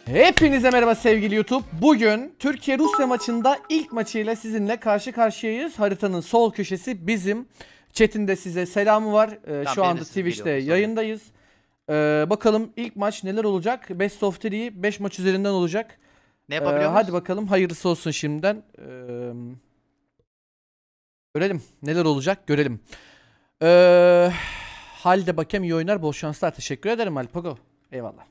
Hepinize merhaba sevgili YouTube. Bugün Türkiye-Rusya maçında ilk maçıyla sizinle karşı karşıyayız. Haritanın sol köşesi bizim. Chat'in de size selamı var. Şu anda Twitch'te yayındayız. Bakalım ilk maç neler olacak? Best of 3 5 maç üzerinden olacak. Ne yapabiliyor muyuz? Hadi bakalım hayırlısı olsun şimdiden. Görelim neler olacak, görelim. Halde bakayım, iyi oynar, bol şanslar. Teşekkür ederim Alpago. Eyvallah.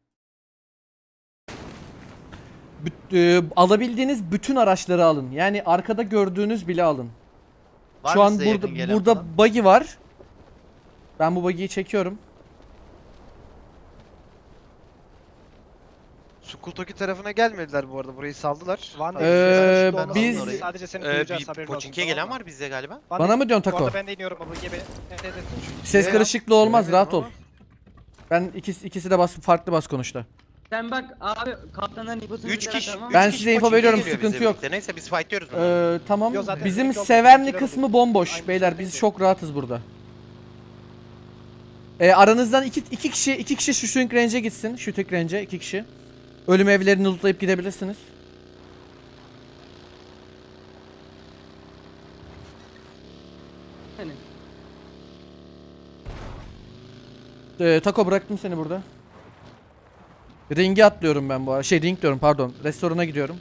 Alabildiğiniz bütün araçları alın. Yani arkada gördüğünüz bile alın. Var Şu mı an size yakın gelen burada falan? buggy var. Ben bu buggy'yi çekiyorum. Sukultoki tarafına gelmediler bu arada, burayı saldılar. Biz sadece seni duyacağız, haberin olsun. Poçinki'ye gelen var bizde galiba. bana mı diyorsun Bu Tako? arada ben de iniyorum baba gibi. Evet. Ses karışıklığı olmaz, rahat ol. ama. Ben ikisi de farklı bas konuşta. Sen bak abi kaptanların infosunu 3 kişi. tamam. Ben üç kişi size info Poçinki'ye veriyorum, geliyor sıkıntı bizle yok. birlikte. Neyse biz fightlıyoruz bunu. Tamam. Yo, zaten Bizim direkt Severni yolda kısmı bizimkiler bomboş. Aynı Beyler şey biz değil. çok rahatız burada. Aranızdan iki kişi şu shooting range'e gitsin. Shooting range'e 2 kişi. Ölüm evlerini lootlayıp gidebilirsiniz. Tako, bıraktım seni burada. Ring'e atlıyorum ben bu arada. Ring diyorum, pardon. Restorana gidiyorum.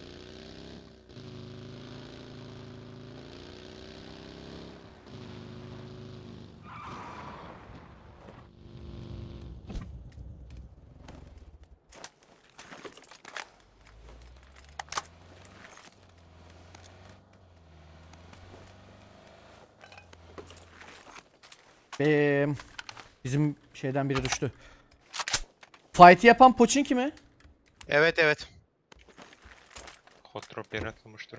Bizim şeyden biri düştü. Fight'i yapan Poçinki mi? Evet. Hot drop yere atılmıştır o.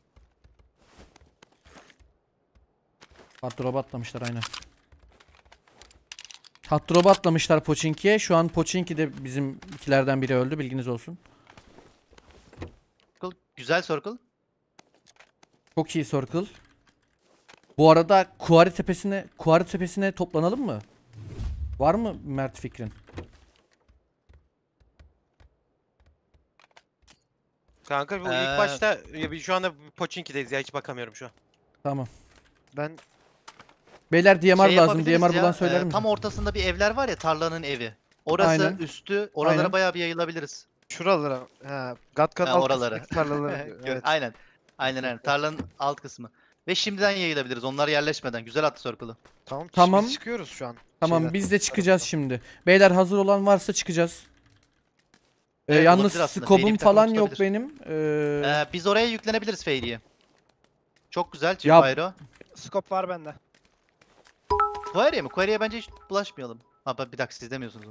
Hot drop'a atlamışlar aynen. Hot drop'a atlamışlar Poçinki'ye. Şu an Poçinki de bizim ikilerden biri öldü, bilginiz olsun. Güzel circle. Çok iyi circle. Bu arada Kuari tepesine toplanalım mı? Var mı Mert fikrin? Kanka bu ilk başta şu anda Poçinki'deyiz ya, hiç bakamıyorum şu an. Tamam. Ben Beyler DMR lazım. yapabiliriz DMR ya, bulan söyler misin? tam ortasında bir evler var ya, tarlanın evi. Orası Aynen. üstü, oralara Aynen. bayağı bir yayılabiliriz. şuralara, Gatkan alt oralara. kısmındaki tarlaları. Evet. Aynen. Tarlanın alt kısmı. Ve şimdiden yayılabiliriz onlar yerleşmeden. Güzel attı circle'ı. Tamam. Biz çıkıyoruz şu an. Tamam, biz de çıkacağız şimdi. Beyler hazır olan varsa çıkacağız. Evet, Yalnız olabilir aslında. scope'um Fairy bir takım falan yok tutabilir. benim. Biz oraya yüklenebiliriz Fairy'ye. Çok güzel Ya- Fairy'o. Scope var bende. Query'e mi? Query'e bence hiç bulaşmayalım. Bir dakika siz demiyorsunuz onu.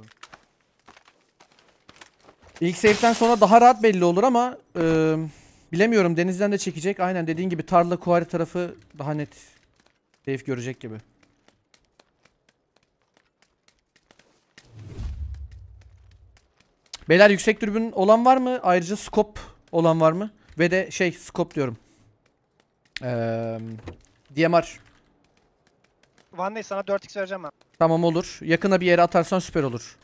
İlk save'den sonra daha rahat belli olur ama bilemiyorum, denizden de çekecek. Aynen dediğin gibi tarla Kuari tarafı daha net safe görecek gibi. Beyler yüksek dürbün olan var mı? Ayrıca scope olan var mı? Ve de scope diyorum. DMR. One Day sana 4x vereceğim ben. Tamam, olur. Yakına bir yere atarsan süper olur.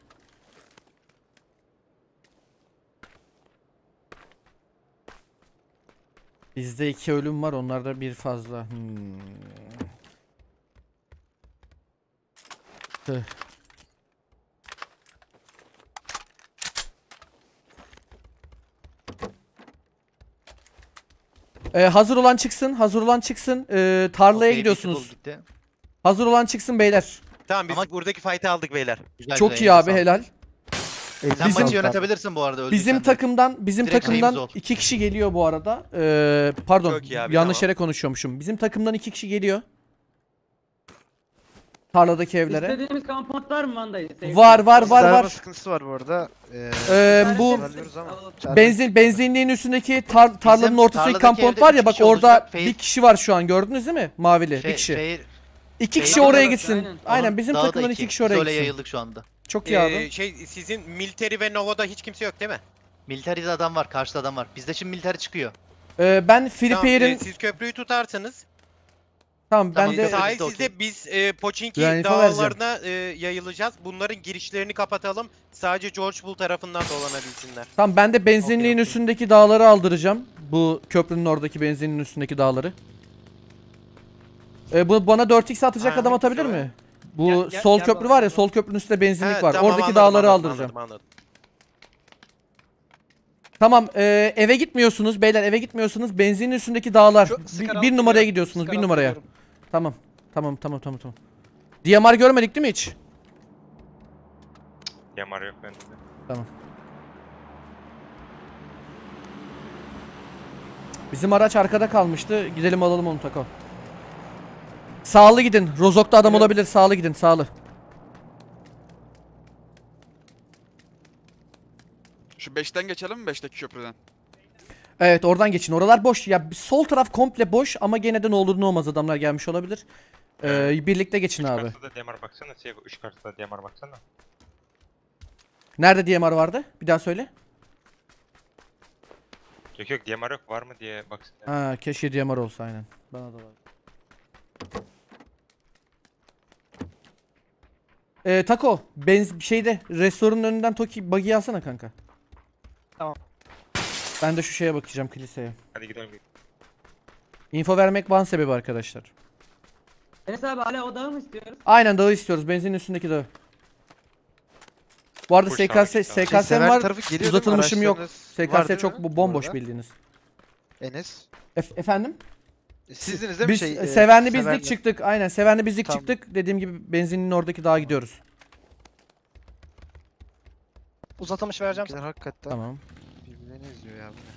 Bizde 2 ölüm var, onlarda bir fazla. Tüh. Hazır olan çıksın, tarlaya Okey, gidiyorsunuz. Visible gitti. Hazır olan çıksın beyler. Tamam biz Ama- buradaki fight'ı aldık beyler. Güzel, Çok güzel, iyi abi, elinize helal. Sen Bizim- maçı yönetebilirsin bu arada. Bizim öldüysen de. bizim Direkt takımdan şeyimiz ol. 2 kişi geliyor bu arada. Pardon, Çok iyi abi, yanlış tamam. yere konuşuyormuşum. Bizim takımdan 2 kişi geliyor. Tarladaki evlere. İstediğimiz kampant var mı Vanda'yı? Var. Sarma sıkıntısı var bu arada. Bu Ilerliyoruz ama. benzinliğin üstündeki tarlanın Bizim ortasındaki tarladaki kampont evde var ya, üç bak kişi orada olacak. bir kişi var şu an, gördünüz değil mi? Mavili bir kişi. Fair- İki kişi Fair- oraya Evet, gitsin. aynen. Aynen Onun bizim dağı da takımdan 2 kişi oraya Biz öyle gitsin. yayıldık şu anda. Çok iyi abi. Sizin Military ve Nova'da hiç kimse yok değil mi? Military'de adam var, karşıda adam var. Bizde şimdi military çıkıyor. Ben Free Tamam, Pair'in siz köprüyü tutarsanız Tamam ben Tamam, de biz Sahil de sizde biz Pochinki Güven info vereceğim. dağlarına yayılacağız. Bunların girişlerini kapatalım. Sadece George Bull tarafından dolanabilsinler. tamam ben de benzinliğin okey. üstündeki dağları aldıracağım. Bu köprünün oradaki benzinliğin üstündeki dağları. Bu bana 4x atacak Ha, adam atabilir güzel. mi? Bu Gel sol bana, köprü var ya, gel sol köprünün üstünde benzinlik He, var. tamam, Oradaki anladım, dağları anladım, aldıracağım. anladım. Tamam eve gitmiyorsunuz beyler, eve gitmiyorsunuz. Benzinin üstündeki dağlar. Şu Bir, Scarab bir numaraya biliyorum, gidiyorsunuz, bir Scarab numaraya. biliyorum. Tamam. Tamam. DMR görmedik değil mi hiç? Yamar yok bende de. Tamam. Bizim araç arkada kalmıştı. Gidelim alalım onu Tako. Sağlı gidin. Rozok'ta adam Evet. olabilir. Sağlı gidin, sağlı. Şu 5'ten geçelim mi 5'teki köprüden? Evet, oradan geçin. Oralar boş. Ya sol taraf komple boş ama gene de ne olur ne olmaz adamlar gelmiş olabilir. Birlikte geçin abi. Üç kartta da DMR baksana. Sego 3 kartta da DMR baksana. Nerede DMR vardı? Bir daha söyle. Yok DMR yok, var mı diye baksana. Ha, keşke DMR olsa aynen. Bana da var. Tako, şeyde restoranın önünden Toki buggy alsana kanka. Tamam. Ben de şu şeye bakacağım, kiliseye. Hadi gidelim. Info vermek ban sebebi arkadaşlar. Enes abi hala o dağı mı istiyoruz? Aynen dağı istiyoruz, benzinin üstündeki dağı. Bu arada Full SKS, sağlık, SKS'm Sever var. tarafı geliyor değil mi? Uzatılmışım yok. Araçlarınız var SKS değil çok mi bu bomboş arada? bildiğiniz. Enes. Efendim? Sizdiniz değil mi Biz şey? Sevenli bizlik Severli. çıktık. Aynen Sevenli bizlik Tamam. çıktık. Dediğim gibi benzinin oradaki dağa gidiyoruz. Uzatılmış vereceğim. Bizimkiler hakikaten Tamam. birbirlerini izliyor ya. Bu ne?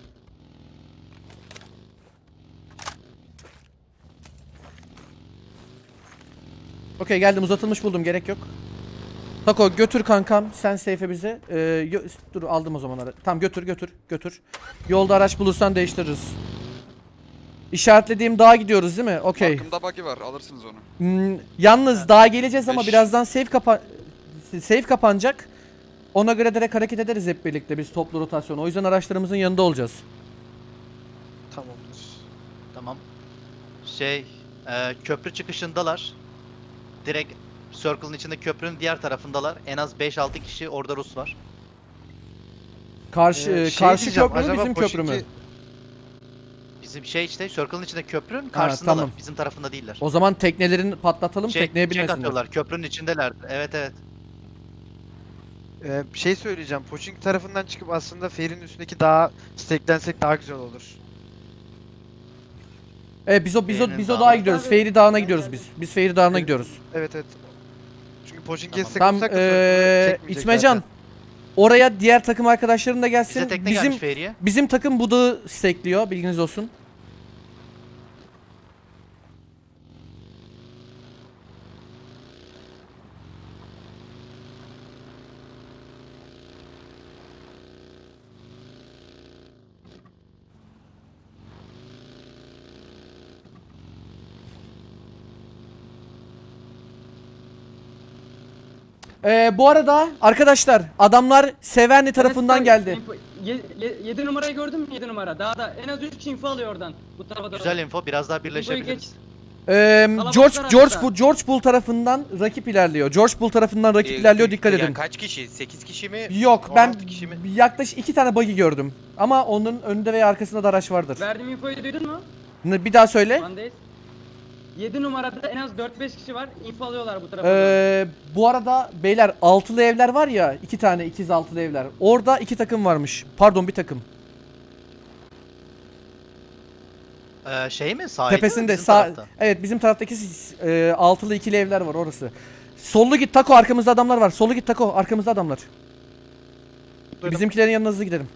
Okey geldim, uzatılmış buldum, gerek yok. Tako götür kankam, sen safe'e bizi. Dur aldım o zaman araç. Tamam götür. Yolda araç bulursan değiştiririz. İşaretlediğim dağa gidiyoruz değil mi? Okey. Arkamda buggy var alırsınız onu. Yalnız dağa geleceğiz ama Beş. birazdan safe kapanacak. Ona göre direkt hareket ederiz hep birlikte biz toplu rotasyon. O yüzden araçlarımızın yanında olacağız. Tamamdır. Tamam. Köprü çıkışındalar. Direkt Circle'ın içinde köprünün diğer tarafındalar. En az 5-6 kişi orada Rus var. Karşı karşı diyeceğim, köprü mü acaba bizim köprü mü? Pochinki- Bizim işte Circle'ın içinde köprünün karşısındalar. tamam. Bizim tarafında değiller. O zaman teknelerini patlatalım, tekneye Check binmesinler. atıyorlar. Köprünün içindeler. Evet. Bir şey söyleyeceğim. Pochinki tarafından çıkıp aslında ferinin üstündeki dağa steklensek daha güzel olur. Biz o Feyri'nin dağa dağı. gidiyoruz. Tabii. Feyri Dağı'na gidiyoruz biz. Biz Feyri Dağı'na gidiyoruz. Evet. Çünkü Pochinki'ye Tamam. stek Tam olsak da Circle'ı çekmeyecek İtmecan zaten. oraya diğer takım arkadaşların da Bize gelsin. tekne gelmiş Bizim Feri'ye. bizim takım bu dağı stekliyor, bilginiz olsun. Bu arada arkadaşlar adamlar Sevenli tarafından Enes abi, geldi. 7 numarayı gördün mü? 7 numara. Dağda en az 3 info alıyor oradan. Bu tarafa doğru. Güzel info. Biraz daha Infoyu birleşebiliriz. geç. George Bull tarafından rakip ilerliyor. George Bull tarafından rakip ilerliyor, dikkat edin. Kaç kişi? 8 kişi mi? Yok, ben 16 kişi mi? yaklaşık 2 tane buggy gördüm. Ama onun önünde veya arkasında da araç vardır. Verdiğim infoyu duydun mu? Bir daha söyle. Van'dayız. 7 numarada en az 4-5 kişi var. Info alıyorlar bu tarafa doğru. Bu arada beyler altılı evler var ya, 2 tane ikiz altılı evler. Orada 2 takım varmış. Pardon, bir takım. Şey mi? Sahilde mi? Tepesinde Bizim sağ. tarafta. Evet, bizim taraftaki altılı ikili evler var orası. Sollu git Tako, arkamızda adamlar var. Sollu git Tako, arkamızda adamlar. Duydum. Bizimkilerin yanına hızlı gidelim.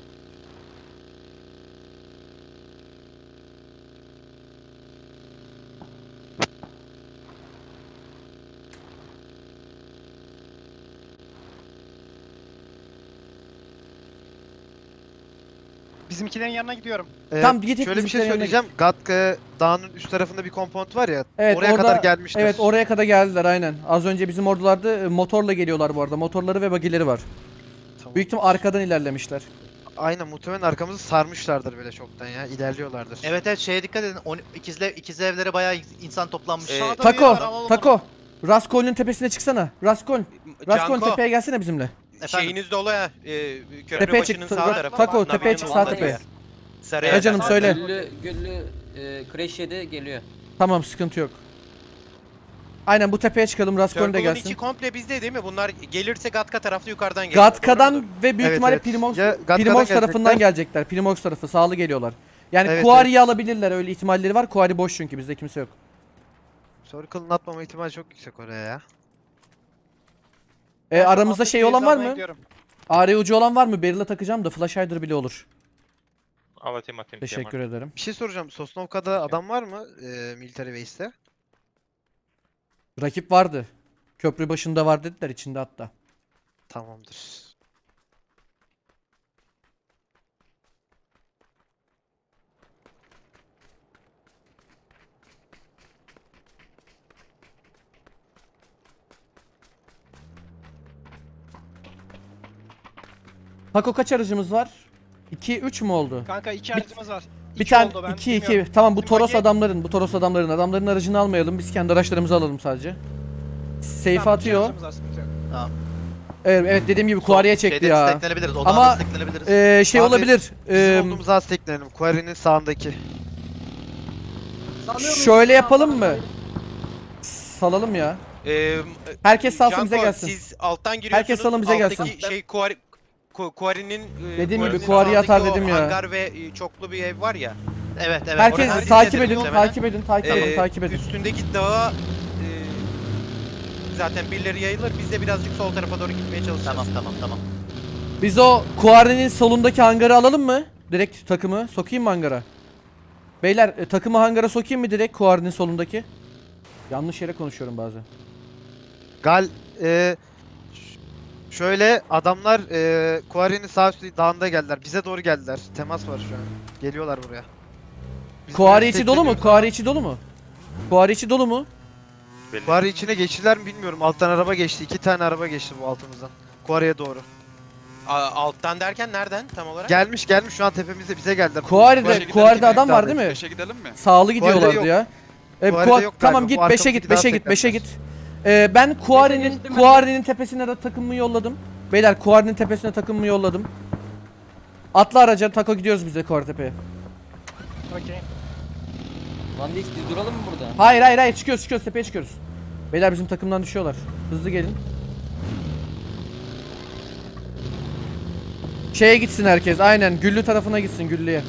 Bizimkilerin yanına gidiyorum. Tam git, Şöyle bir şey bizimkilerin yanına söyleyeceğim. Gatka dağının üst tarafında bir compound var ya. Evet, oraya orada- kadar gelmişler. Evet, oraya kadar geldiler aynen. Az önce bizim ordularda motorla geliyorlar bu arada. Motorları ve bagileri var. Tamam. Büyük ihtimal arkadan ilerlemişler. Aynen muhtemelen arkamızı sarmışlardır böyle çoktan ya. İlerliyorlardır. Evet evet şeye dikkat edin. İkizli evlere bayağı insan toplanmış. Sağda Tako, biri var, alalım Tako. Raskol'ün tepesine çıksana. Raskol'ün Canko, tepeye gelsene bizimle. şeyiniz dolu ya. Köprü Tepeye başının çık. sağ tarafı. Tako Navi'nin tepeye çık sağ vallahi tepeye. ya. Sarı Ya canım söyle. Güllü crash yedi geliyor. Tamam sıkıntı yok. Aynen bu tepeye çıkalım, Raskol'ün de Circle'ın gelsin. içi komple bizde değil mi? Bunlar gelirse Gatka taraflı yukarıdan geliyor. Gatka'dan ve büyük Evet, ihtimalle evet. Primoz, Ya Gatka'dan Primoz tarafından gelecekler. gelecekler. Primoz tarafı sağlı geliyorlar. Yani Evet, Quarry'yi alabilirler, öyle ihtimalleri var. Quarry boş çünkü bizde kimse yok. Circle'ın atmama ihtimali çok yüksek oraya ya. Aramızda şey olan var mı? Gidiyorum. AR ucu olan var mı? Barrel'a takacağım da Flash Hider bile olur. Al atayım. Teşekkür ederim. Bir şey soracağım. Sosnovka'da adam var mı? Military Base'te. Rakip vardı. Köprü başında var dediler, içinde hatta. Tamamdır. Tako kaç aracımız var? 2 3 mü oldu? Kanka 2 aracımız var. Bir İki tane oldu, ben 2 bilmiyorum. 2. Tamam bu Bizim Toros bagi- adamların aracını almayalım. Biz kendi araçlarımızı alalım sadece. Safe Tamam, iki atıyor. aracımız var, sıkıntı yok. Evet, evet dediğim gibi Quarry'e çekti Şeyde ya. desteklenebiliriz. Ama, Ama desteklenebiliriz. Şey Abi, olabilir. Bizim olduğumuz az teklenelim. Quarry'nin sağındaki. Şöyle yapalım mı? Salalım ya. Herkes salsın bize Canko, gelsin. Siz alttan giriyorsunuz. Herkes salın bize gelsin. Alttaki şey Quarry'nin Dediğim gibi Quarry'nin Quarry'ye atar sağındaki dedim o ya. Hangar ve çoklu bir ev var ya. Evet evet. Herkes orası takip izledim edin, muhtemelen. takip edin. Üstündeki dağa zaten birileri yayılır. Biz de birazcık sol tarafa doğru gitmeye çalışacağız. Tamam. Biz o Quarry'nin solundaki hangarı alalım mı? Direkt takımı sokayım mı hangara? Beyler takımı hangara sokayım mı direkt Quarry'nin solundaki? Yanlış yere konuşuyorum bazen. Şöyle adamlar Quarry'nin sağ üstü dağında geldiler. Bize doğru geldiler. Temas var şu an. Geliyorlar buraya. Biz Quarry böyle içi dolu mu? tekleniyoruz. Quarry içi dolu mu? Quarry içi dolu mu? Belli. Quarry içine geçtiler mi bilmiyorum. Alttan araba geçti. 2 tane araba geçti bu altımızdan. Quarry'e doğru. Alttan derken nereden tam olarak? Gelmiş şu an tepemizde bize geldiler. Quarry'de adam var değil mi? 5'e gidelim mi? Sağlı gidiyorlardı yok. ya. Quarry'de yok Tamam galiba. git Bu 5'e git, arkamdaki 5'e git, daha 5'e git. tekrar. Ben geçtim ben. Quarry'nin tepesine de takımımı yolladım. Beyler Quarry'nin tepesine takımımı yolladım. Atla araca, Tako gidiyoruz bize Quarry tepeye. Okey. Van Dijk biz duralım mı burada? Hayır çıkıyoruz tepeye çıkıyoruz. Beyler bizim takımdan düşüyorlar. Hızlı gelin. Şeye gitsin herkes, aynen Güllü tarafına gitsin, Güllü'ye.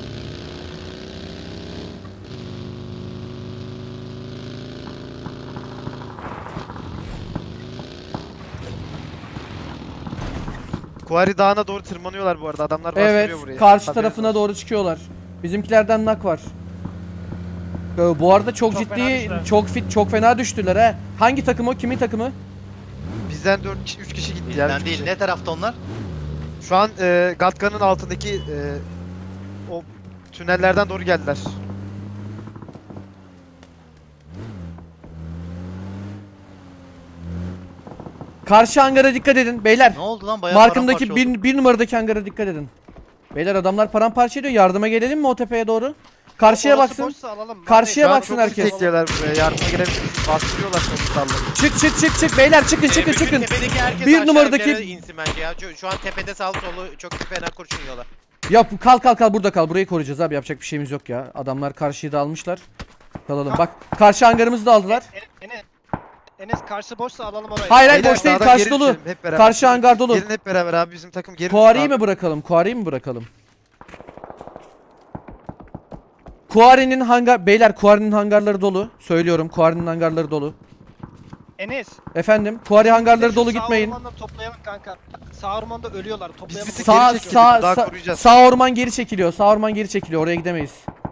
Quarry dağına doğru tırmanıyorlar bu arada. Adamlar bastırıyor Evet, burayı. karşı Haberiniz tarafına olsun. doğru çıkıyorlar. Bizimkilerden nak var. Bu arada çok Çok fena ciddi, düştüler. çok fit, çok fena düştüler ha. Hangi takım o? Kimin takımı? Bizden 3 kişi gitti yani. Bizden üç değil. kişi. Ne tarafta onlar? Şu an Gatka'nın altındaki o tünellerden doğru geldiler. Karşı hangara dikkat edin beyler. Ne oldu lan? Bayağı Markımdaki paramparça oldu. bir numaradaki hangara dikkat edin. Beyler adamlar paramparça ediyor. Yardıma gelelim mi o tepeye doğru? Karşıya Orası baksın. boşsa alalım. Karşıya Şu an baksın çok herkes. tekliyorlar buraya. Yardıma gelebilirsiniz. Bastırıyorlar komutanları. Çık beyler çıkın Bütün çıkın. tepedeki herkes Bir aşağı numaradaki- evlere insin bence ya. Şu an tepede sağ solu çok fena kurşun yiyorlar. Yap kal burada kal. Burayı koruyacağız abi. Yapacak bir şeyimiz yok ya. Adamlar karşıyı da almışlar. Kalalım. Bak karşı hangarımızı da aldılar. Enes karşı boşsa alalım orayı. Hayır Beyler, boş değil. sağdan Karşı geri dolu. düşelim, hep beraber. Karşı hangar dolu. Gelin hep beraber abi bizim takım geri Quarry'yi düşün mi bırakalım? Quarry'yi mi bırakalım? Quarry'nin hangar beyler Quarry'nin hangarları dolu. Söylüyorum Quarry'nin hangarları dolu. Enes. Efendim Quarry hangarları şu dolu sağ gitmeyin. ormanları toplayalım kanka. Sağ ormanda ölüyorlar. Toplayalım. bir tık Sağ geri çekiliyoruz, daha koruyacağız. sağ orman geri çekiliyor. Sağ orman geri çekiliyor. Oraya gidemeyiz.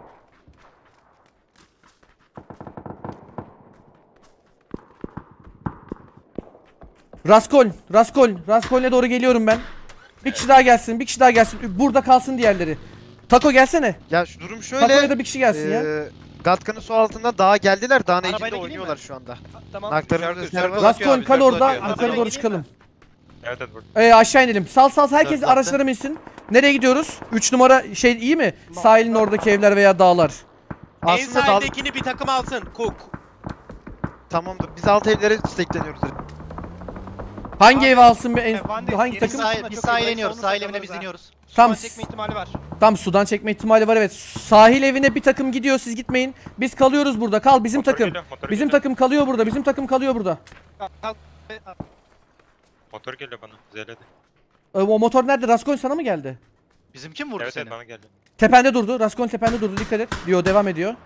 Raskol'e doğru geliyorum ben. Bir kişi daha gelsin. Burada kalsın diğerleri. Tako gelsene. Ya şu durum Tako'ya şöyle. da bir kişi gelsin ya. Gatka'nın su altından dağa geldiler. Dağın Arabayla eğicinde gideyim oynuyorlar mi? şu anda. Tamam. Naklarımız Circle reserve var. atıyor Raskol abi, kal circle orada. atıyor. Yukarı doğru Arabayla çıkalım. Evet burada. Aşağı inelim. Sal herkes Dört araçlara binsin. Nereye gidiyoruz? 3 numara şey iyi mi? Sahilin oradaki evler veya dağlar. En Aslında sahildekini bir takım alsın. Cook. Tamamdır. Biz alt evlere stekleniyoruz. Hangi evi alsın bir Van Dijk, hangi geri takım? sahil- Biz Çok sahile iyi, iniyoruz. savunursak Sahil evine alırız biz ha. iniyoruz. Tam Tam çekme ihtimali var. tam sudan çekme ihtimali var evet. Sahil evine bir takım gidiyor siz gitmeyin. Biz kalıyoruz burada. Kal bizim Motor takım. geliyor, motor Bizim geliyor. takım kalıyor burada. Bizim takım kalıyor burada. Kalk. Motor geliyor bana. Zeledi. O motor nerede? Raskol sana mı geldi? Bizimki mi vurdu Evet seni? evet bana geldi. Tepende durdu. Raskol tepende durdu. Dikkat et. Diyor devam ediyor.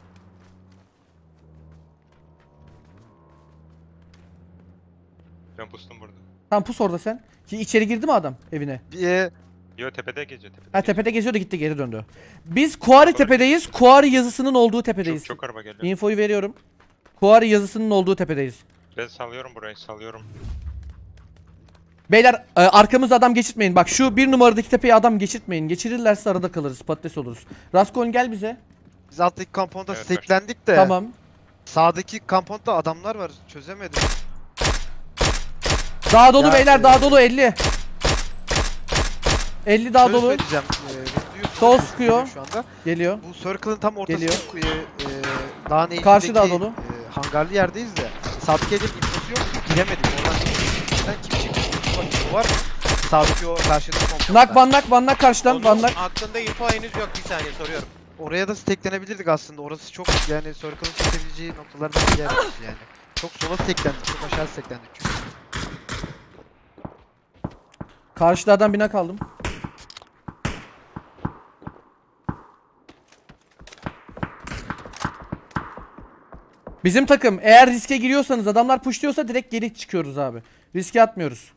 Ben pustum burada. Tam pus orada sen. Ki içeri girdi mi adam evine? Yo tepede geziyor tepede. Ha tepede geziyordu gitti geri döndü. Biz Kuari tepedeyiz. Kuari yazısının olduğu tepedeyiz. Çok araba geliyor. Infoyu veriyorum. Kuari yazısının olduğu tepedeyiz. Ben sallıyorum burayı sallıyorum. Beyler arkamızda adam geçirtmeyin. Bak şu bir numaradaki tepeye adam geçirtmeyin. Geçirirlerse arada kalırız. Patates oluruz. Raskon gel bize. Biz alttaki kamponda Evet, steklendik de. Tamam. Sağdaki kamponda adamlar var. Çözemedim. Daha dolu Ya, beyler daha dolu 50. 50 daha Şöyle dolu. söyleyeceğim. Duyuyorsunuz, Sol ses sıkıyor. geliyor Şu anda. Geliyor. Bu circle'ın tam ortasında Geliyor. dağın Karşı eğimindeki, dağ dolu. hangarlı yerdeyiz de. Sağdaki evin infosu yok. Giremedik. Oradan kim çıktı? Info var mı? Sağdaki o karşıdaki komponda. Van nak karşıdan Onun van nak. hakkında info henüz yok. Bir saniye soruyorum. Oraya da steklenebilirdik aslında. Orası çok yani circle'ın çekebileceği noktalardan bir yer yani. Çok sola steklendik. Çok aşağı steklendik çünkü. Karşıda adam bina kaldım. Bizim takım eğer riske giriyorsanız adamlar pushluyorsa direkt geri çıkıyoruz abi. Riske atmıyoruz.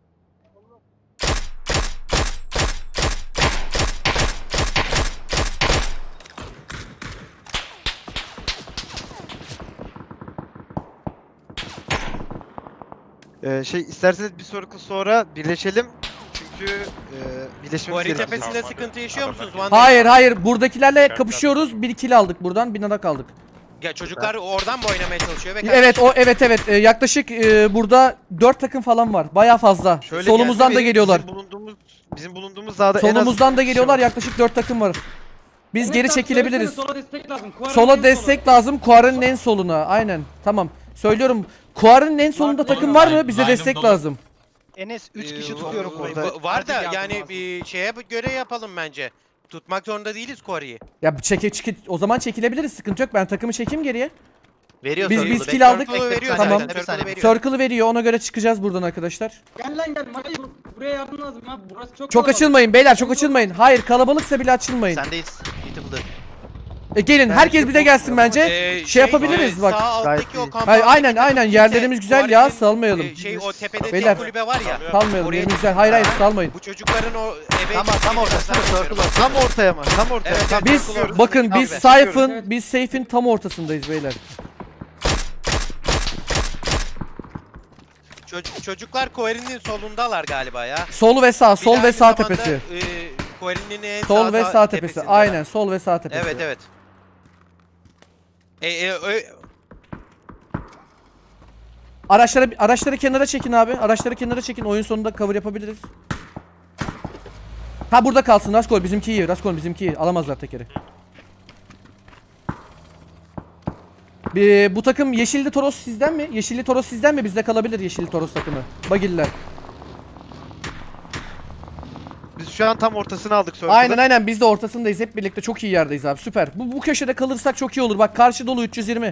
İsterseniz bir sonraki sonra birleşelim. Çünkü birleşmemiz Kuari gerekiyor. tepesinde Tamam, sıkıntı hadi. yaşıyor musunuz? Adamlar- Van Dijk? Hayır buradakilerle kapışıyoruz. Bir kill aldık buradan binada kaldık. Ya çocuklar oradan mı oynamaya çalışıyor ve Evet yaklaşık burada 4 takım falan var. Baya fazla. Şöyle Solumuzdan geldi da benim, geliyorlar. Bizim bulunduğumuz dağda en az Solumuzdan da kişi geliyorlar var. yaklaşık 4 takım var. Biz Enes geri abi, çekilebiliriz. söylesene, Sola destek lazım. Kuara'nın en Sola solu. destek lazım. Kuara'nın en soluna. Aynen. Tamam. Söylüyorum. Kuara'nın en solunda takım var mı? Bize destek lazım. Enes 3 kişi Ee, tutuyorum va- burada. va- Var da Acil yardım yani lazım. bir şeye göre yapalım bence. Tutmak zorunda değiliz Kuari'yi. Ya o zaman çekilebiliriz. Sıkıntı yok. Ben takımı çekeyim geriye. Veriyor Biz circle'ı, kill bekle. aldık. Circle'ı veriyor Tamam. zaten, circle'ı veriyor. Circle'ı veriyor. Ona göre çıkacağız buradan arkadaşlar. Gel lan gel. Mali buraya yardım lazım abi. Burası çok Çok kalabalık. açılmayın beyler. Çok açılmayın. Hayır kalabalıksa bile açılmayın. Sendeyiz. Beautiful. Gelin. Herkes bize gelsin bence. Şey yapabiliriz bak. Sağ alttaki Gayet o iyi. kampanya. Hayır aynen yerlerimiz güzel ya. Salmayalım. Şey o tepede Beyler. tek kulübe var ya. Salmayalım. Oraya Yerimiz güzel. Hayır salmayın. Bu çocukların o eve Tam ortasında circle var. Tam ortaya mı? Tam ortaya. Evet, Tam Biz Circle bakın abi. biz Safe'ın Evet. biz Safe'in tam ortasındayız beyler. Çocuklar Kuari'nin solundalar galiba ya. Sol ve sağ, Bir sol de ve aynı sağ zamanda, tepesi. Kuari'nin en Sol ve sağ tepesi. tepesinde. Aynen, sol ve sağ tepesi. Evet evet. Araçları kenara çekin abi. Araçları kenara çekin. Oyun sonunda cover yapabiliriz. Ha burada kalsın Raskol bizimki iyi. Raskol bizimki iyi. Alamazlar tekeri. Bu takım Yeşilli Toros sizden mi? Yeşilli Toros sizden mi? Bizde kalabilir Yeşilli Toros takımı. Bagiller. Biz şu an tam ortasını aldık circle'ın. Aynen biz de ortasındayız. Hep birlikte çok iyi yerdeyiz abi. Süper. Bu köşede kalırsak çok iyi olur. Bak karşı dolu 320.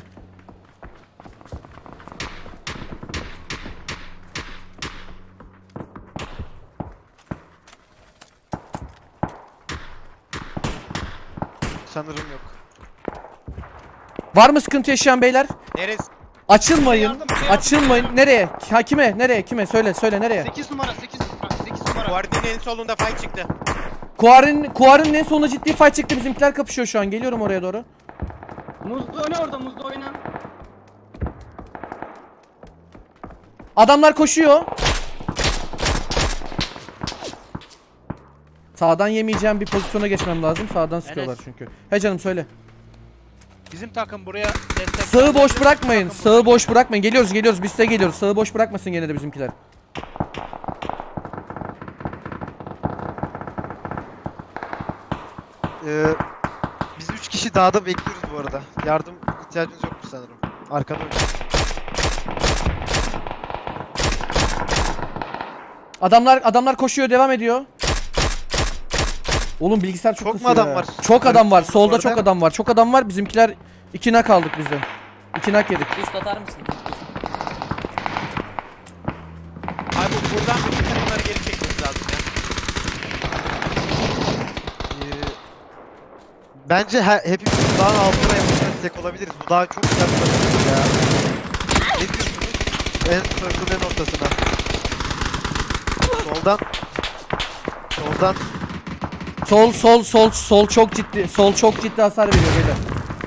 Sanırım yok. Var mı sıkıntı yaşayan beyler? Neresi? Açılmayın. Açılmayın. Nereye? Kime? Nereye? Kime? Söyle nereye? 8 numara 8 numara. Kuari'nin en solunda fight çıktı. Kuar'ın en sonunda ciddi fight çıktı. Bizimkiler kapışıyor şu an. Geliyorum oraya doğru. Muzlu oyna orada, muzlu oyna. Adamlar koşuyor. Sağdan yemeyeceğim bir pozisyona geçmem lazım. Sağdan sıkıyorlar çünkü. He canım söyle. Bizim takım buraya destek. Sağı boş bırakmayın. Sağı boş bırakmayın. Geliyoruz. Biz size geliyoruz. Sağı boş bırakmasın gene de bizimkiler. Biz 3 kişi dağda bekliyoruz bu arada. Yardım ihtiyacınız yoktur sanırım. Arkada oynayın. Adamlar koşuyor, devam ediyor. Oğlum bilgisayar çok Çok mu kasıyor adam ya. var? Çok adam var. Bu Solda arada- çok adam var. Çok adam var. Bizimkiler 2 nak aldık biz de. 2 nak yedik. Üst atar mısın? Abi buradan bütün takımları geri çekmemiz lazım ya. Bence hepimiz bu dağın altına yapacak tek olabiliriz. Bu dağ çok güzel bir ortası ya. Ne diyorsunuz? En circle'ın en ortasına. Soldan. Sol çok ciddi. Sol çok ciddi hasar veriyor beyler.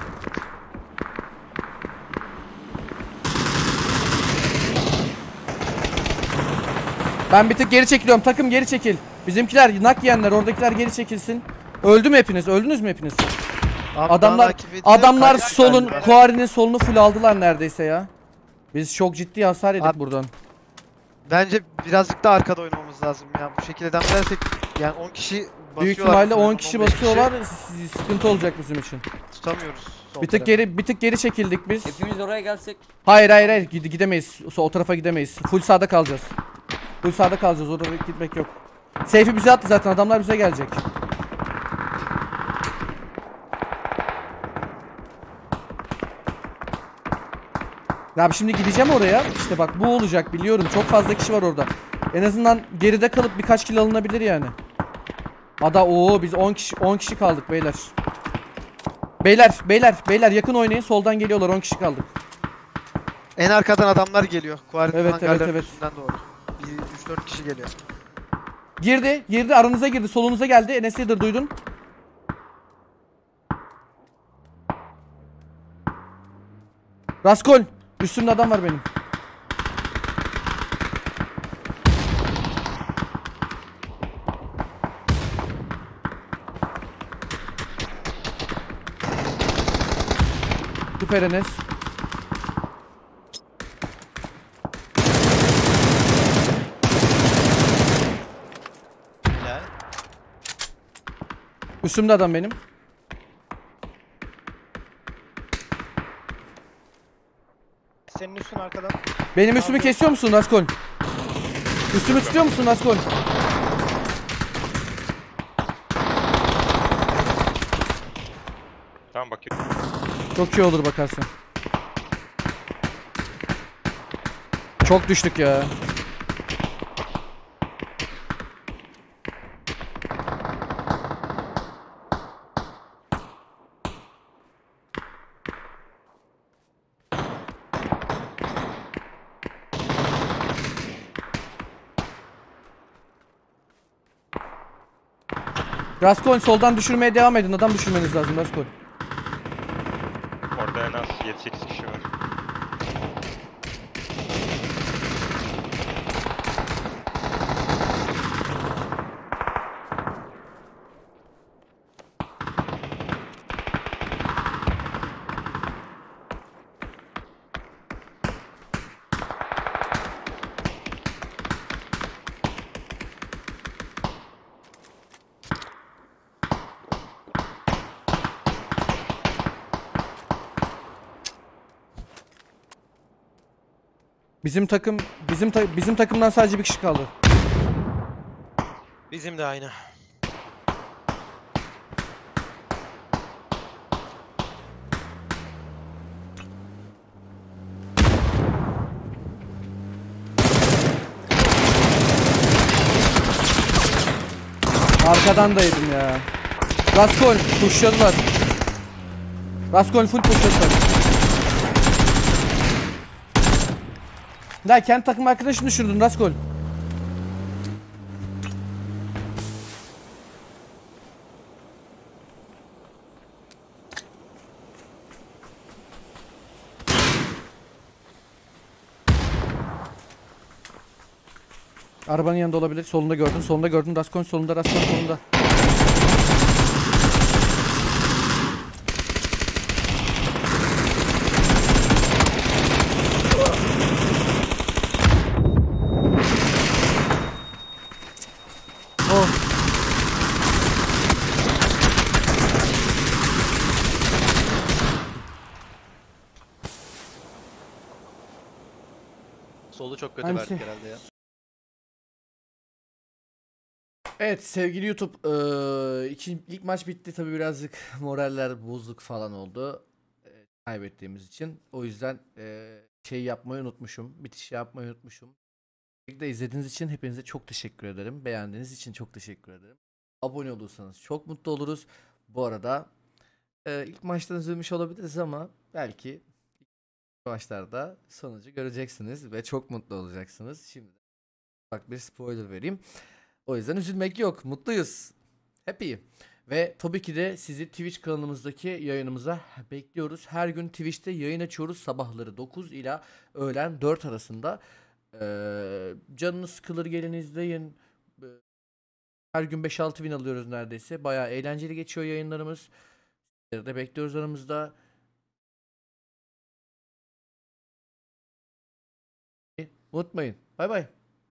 Ben bir tık geri çekiliyorum. Takım geri çekil. Bizimkiler nak yiyenler, oradakiler geri çekilsin. Öldü mü hepiniz? Öldünüz mü hepiniz? Abi Adamlar dağın akıbeti adamlar kaçtı solun, galiba. Kuari'nin solunu full aldılar neredeyse ya. Biz çok ciddi hasar yedik Abi- buradan. Bence birazcık daha arkada oynamamız lazım ya. Bu şekilde devam edersek yani 10 kişi basıyorlar. Büyük ihtimalle muhtemelen, 10 kişi 15 basıyorlar. Sıkıntı olacak bizim için. Tutamıyoruz. sol Bir tık tarafı. geri çekildik biz. Hepimiz oraya gelsek. Hayır gidemeyiz. O tarafa gidemeyiz. Full sağda kalacağız. Full sağda kalacağız. Oraya gitmek yok. Seyfi bize attı zaten. Adamlar bize gelecek. Ya şimdi gideceğim oraya. İşte bak bu olacak biliyorum. Çok fazla kişi var orada. En azından geride kalıp birkaç kill alınabilir yani. Biz 10 kişi kaldık beyler. Beyler yakın oynayın. Soldan geliyorlar. 10 kişi kaldık. En arkadan adamlar geliyor. Kuart'ın Evet, hangarların evet. üstünden doğru. 3-4 kişi geliyor. Girdi aranıza girdi, solunuza geldi. Enes Leader duydun. Raskol, üstümde adam var benim. Süper Enes. Helal. Üstümde adam benim. Senin üstün arkadan. Benim üstümü kesiyor musun Raskol? Üstümü tutuyor musun Raskol? Tamam bakıyorum. Çok iyi olur bakarsın. Çok düştük ya. Raskol soldan düşürmeye devam edin. Adam düşürmeniz lazım Raskol. Orada en az 7-8 kişi var. Bizim takımdan sadece bir kişi kaldı. Bizim de aynı. Arkadan da yedim ya. Raskol pushladılar. Raskol full pushladılar. La kendi takım arkadaşını düşürdün Raskol. Arabanın yanında olabilir. Solunda gördün. Raskol solunda. Oh. çok kötü Hangisi? verdik herhalde ya. Evet sevgili YouTube, ilk maç bitti tabii, birazcık moraller bozuk falan oldu. Kaybettiğimiz için. O yüzden şey yapmayı unutmuşum. Bitiş yapmayı unutmuşum. De izlediğiniz için hepinize çok teşekkür ederim. Beğendiğiniz için çok teşekkür ederim. Abone olursanız çok mutlu oluruz. Bu arada ilk maçtan üzülmüş olabiliriz ama belki ilk maçlarda sonucu göreceksiniz ve çok mutlu olacaksınız. Şimdi bak bir spoiler vereyim. O yüzden üzülmek yok. Mutluyuz. Happy. Ve tabii ki de sizi Twitch kanalımızdaki yayınımıza bekliyoruz. Her gün Twitch'te yayın açıyoruz. Sabahları 9 ila öğlen 4 arasında. Canınız sıkılır, gelin izleyin. Her gün 5-6 win alıyoruz neredeyse. Bayağı eğlenceli geçiyor yayınlarımız. Sizleri de bekliyoruz aramızda. Unutmayın. Bay bay.